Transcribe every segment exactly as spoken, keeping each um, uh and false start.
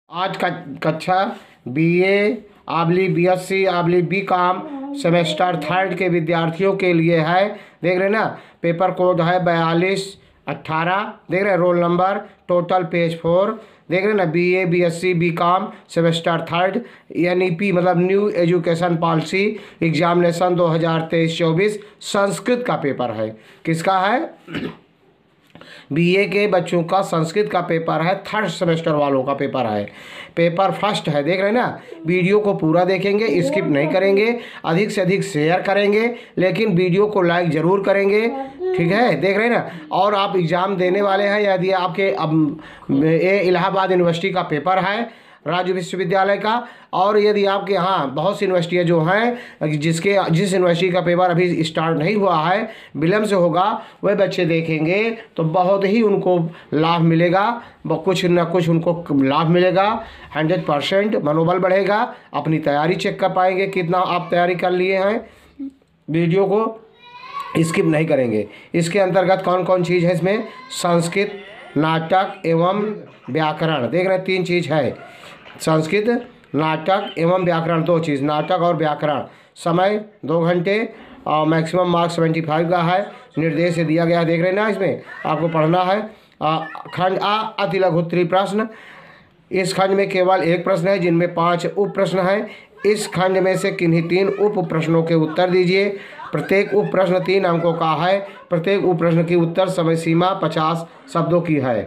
आज का कक्षा बी ए आबली बी एस सी आबली बी कॉम सेमेस्टर थर्ड के विद्यार्थियों के लिए है। देख रहे ना, पेपर कोड है बयालीस अट्ठारह। देख रहे roll number, total page four. देख रहे ना, B A B S C B com semester third N E P मतलब न्यू एजुकेशन पॉलिसी एग्जामिनेशन दो हज़ार तेईस चौबीस संस्कृत का पेपर है। किसका है? बी ए के बच्चों का संस्कृत का पेपर है, थर्ड सेमेस्टर वालों का पेपर है, पेपर फर्स्ट है। देख रहे हैं ना, वीडियो को पूरा देखेंगे, स्किप नहीं करेंगे, अधिक से अधिक शेयर करेंगे, लेकिन वीडियो को लाइक ज़रूर करेंगे, ठीक है। देख रहे हैं ना, और आप एग्ज़ाम देने वाले हैं, यदि आपके अब ये इलाहाबाद यूनिवर्सिटी का पेपर है, राज्य विश्वविद्यालय का, और यदि आपके यहाँ बहुत सी यूनिवर्सिटियाँ जो हैं जिसके जिस यूनिवर्सिटी का पेपर अभी स्टार्ट नहीं हुआ है, विलम्ब से होगा, वह बच्चे देखेंगे तो बहुत ही उनको लाभ मिलेगा, कुछ न कुछ उनको लाभ मिलेगा। हंड्रेड परसेंट मनोबल बढ़ेगा, अपनी तैयारी चेक कर पाएंगे कितना आप तैयारी कर लिए हैं। वीडियो को स्किप नहीं करेंगे। इसके अंतर्गत कौन कौन चीज़ है इसमें? संस्कृत, नाटक एवं व्याकरण। देख रहे हैं, तीन चीज़ है, संस्कृत, नाटक एवं व्याकरण, दो चीज़, नाटक और व्याकरण। समय दो घंटे और मैक्सिमम मार्क्स सेवेंटी फाइव का है। निर्देश दिया गया है, देख रहे हैं ना, इसमें आपको पढ़ना है। खंड आ अति लघु प्रश्न। इस खंड में केवल एक प्रश्न है, जिनमें पांच उप प्रश्न हैं। इस खंड में से किन्हीं तीन उप प्रश्नों के उत्तर दीजिए। प्रत्येक उप प्रश्न तीन अंकों का है। प्रत्येक उप प्रश्न की उत्तर समय सीमा पचास शब्दों की है।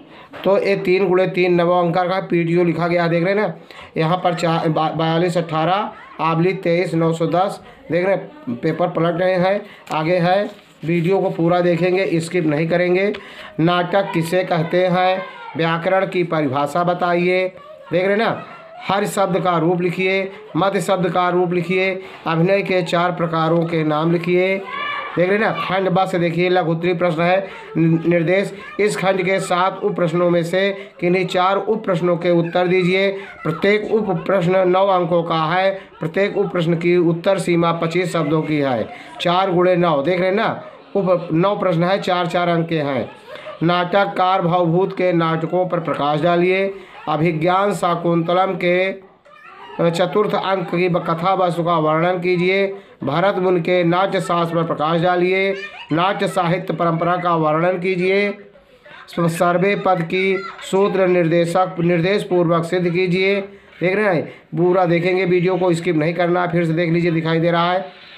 तो ये तीन गुणे तीन नौ अंक का पीडीओ लिखा गया है, देख रहे हैं ना। यहाँ पर चार बयालीस अट्ठारह आबली तेईस नौ सौ दस। देख रहे हैं, पेपर पलट रहे हैं। आगे है, वीडियो को पूरा देखेंगे, स्किप नहीं करेंगे। नाटक किसे कहते हैं? व्याकरण की परिभाषा बताइए। देख रहे हैं ना, हर शब्द का रूप लिखिए, मध्य शब्द का रूप लिखिए, अभिनय के चार प्रकारों के नाम लिखिए। देख रहे हैं ना, खंड ब से देखिए, लघुत्तरीय प्रश्न है। निर्देश, इस खंड के सात उप प्रश्नों में से किन्हीं चार उप प्रश्नों के उत्तर दीजिए। प्रत्येक उप प्रश्न नौ अंकों का है। प्रत्येक उप प्रश्न की उत्तर सीमा पच्चीस शब्दों की है। चार गुणे नौ, देख रहे हैं ना, उप नौ प्रश्न है, चार चार अंक के हैं। नाटककार भावभूत के नाटकों पर प्रकाश डालिए। अभिज्ञान शाकुंतलम के चतुर्थ अंक की कथा वस्तु का वर्णन कीजिए। भरत मुनि के नाट्य शास्त्र पर प्रकाश डालिए। नाट्य साहित्य परंपरा का वर्णन कीजिए। सर्वे पद की सूत्र निर्देशक निर्देश पूर्वक सिद्ध कीजिए। देख रहे हैं, पूरा देखेंगे, वीडियो को स्किप नहीं करना। फिर से देख लीजिए, दिखाई दे रहा है,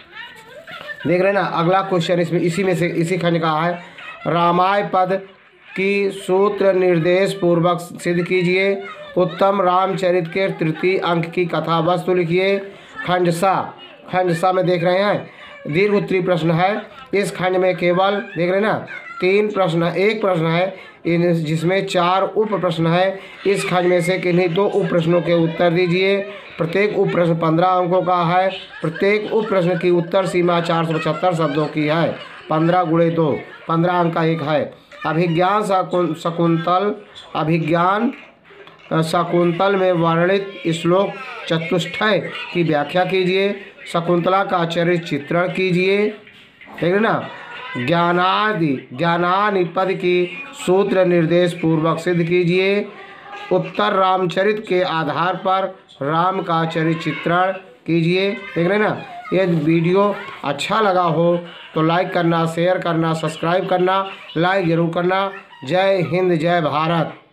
देख रहे हैं ना। अगला क्वेश्चन इसमें इसी में से इसी खंड का है। रामाय पद की सूत्र निर्देश पूर्वक सिद्ध कीजिए। उत्तम रामचरित के तृतीय अंक की कथा वस्तु लिखिए। खंड सा, खंड सा में देख रहे हैं, दीर्घ उत्तरीय प्रश्न है। इस खंड में केवल देख रहे हैं ना, तीन प्रश्न, एक प्रश्न है, इन जिसमें चार उप प्रश्न है। इस खंड में से किन्हीं दो उप प्रश्नों के उत्तर दीजिए। प्रत्येक उप प्रश्न पंद्रह अंकों का है। प्रत्येक उप प्रश्न की उत्तर सीमा चार सौ पचहत्तर शब्दों की है। पंद्रह गुणे दो, पंद्रह अंक का एक है। अभिज्ञान शकुंतल, अभिज्ञान शकुंतल में वर्णित श्लोक चतुष्टय की व्याख्या कीजिए। शकुंतला का चरित्र चित्रण कीजिए। ठीक है ना। ज्ञानादि ज्ञानानि पद की सूत्र निर्देश पूर्वक सिद्ध कीजिए। उत्तर रामचरित के आधार पर राम का चरित्र चित्रण कीजिए। देख रहे हैं ना। ये वीडियो अच्छा लगा हो तो लाइक करना, शेयर करना, सब्सक्राइब करना, लाइक जरूर करना। जय हिंद, जय भारत।